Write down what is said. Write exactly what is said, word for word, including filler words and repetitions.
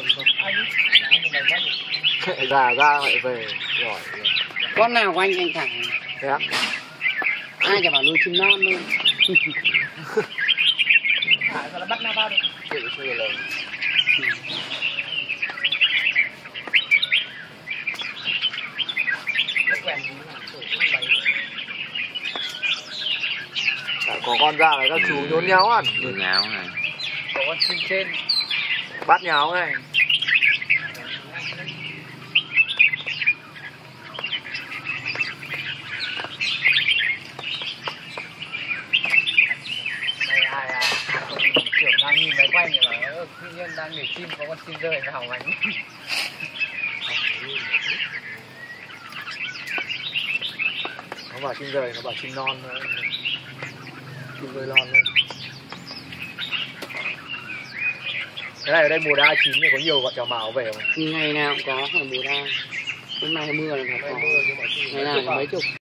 Già ra lại về giỏi. Con nào của anh anh thả? Thế á? Ai chả bảo nuôi chim non luôn. Thả rồi là bắt nó vào được. Chịu chưa lời. Đã có con ra là các chú nhốn nháo ăn. Nhốn nháo này. Có con chim trên. Bắt nháo này. Kiểu đang nhìn máy quay thì bảo tự nhiên đang để chim có con chim rơi vào bánh. Nó bảo chim rơi, nó bảo chim non nữa. Chim rơi non nữa. Cái này ở đây mùa đa chín thì có nhiều bọn chào mào về không? Ngày nào cũng có, phải mùa đa. Hôm nay mưa là phải có. Ngày nào có mấy chục.